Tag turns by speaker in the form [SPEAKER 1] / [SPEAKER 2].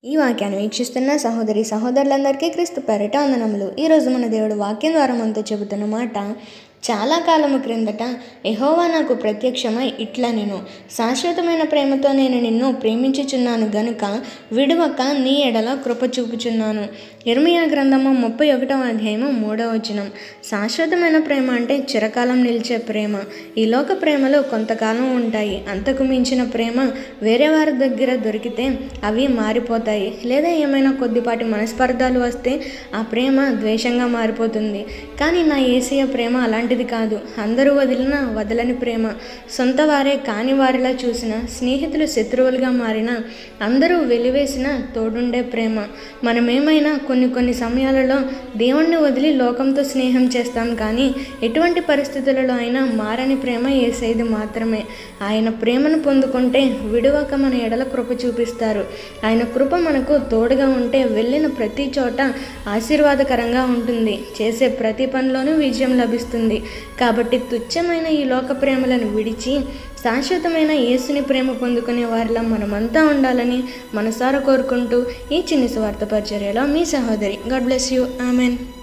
[SPEAKER 1] ఈ వాక్యాన్ని వీక్షిస్తున్న సహోదరి సహోదరులందరికీ క్రీస్తు పేరిట వందనములు. ఈరోజు మన దేవుడు వాక్యం ద్వారా మనతో చెబుతున్న మాట, చాలా కాలము క్రిందట యెహోవా నాకు ప్రత్యక్షమై ఇట్లా నేను శాశ్వతమైన ప్రేమతో నేను నిన్ను ప్రేమించుచున్నాను గనుక విడువక నీ ఎడల కృప చూపుచున్నాను. ఇర్మీయా గ్రంథము 31వ అధ్యాయము 3వ వచనం. శాశ్వతమైన ప్రేమ అంటే చిరకాలం నిలిచే ప్రేమ. ఈ లోక ప్రేమలు కొంతకాలం ఉంటాయి. అంతకు మించిన ప్రేమ వేరే వారి దగ్గర దొరికితే అవి మారిపోతాయి. లేదా ఏమైనా కొద్దిపాటి మనస్పర్ధాలు వస్తే ఆ ప్రేమ ద్వేషంగా మారిపోతుంది. కానీ నా యేసయ్య ప్రేమ అలాంటిది కాదు. అందరూ వదిలిన వదలని ప్రేమ. సొంత వారే కాని వారిలా చూసిన, స్నేహితులు శత్రువులుగా మారిన, అందరూ వెలివేసిన తోడుండే ప్రేమ. మనమేమైనా కొన్ని సమయాలలో దేవుణ్ణి వదిలి లోకంతో స్నేహం చేస్తాం, కానీ ఎటువంటి పరిస్థితులలో అయినా మారని ప్రేమ యేసయ్యది మాత్రమే. ఆయన ప్రేమను పొందుకుంటే విడువక మన ఎడల కృప చూపిస్తారు. ఆయన కృప మనకు తోడుగా ఉంటే వెళ్ళిన ప్రతి చోట ఆశీర్వాదకరంగా ఉంటుంది. చేసే ప్రతి పనిలోనూ విజయం లభిస్తుంది. కాబట్టి తుచ్చమైన ఈ లోక ప్రేమలను విడిచి శాశ్వతమైన యేసుని ప్రేమ పొందుకునే వారిలా మనమంతా ఉండాలని మనసారా కోరుకుంటూ ఈ చిన్ని సువార్త పరిచర్యలో మీ సహోదరి. God bless you. ఆమెన్.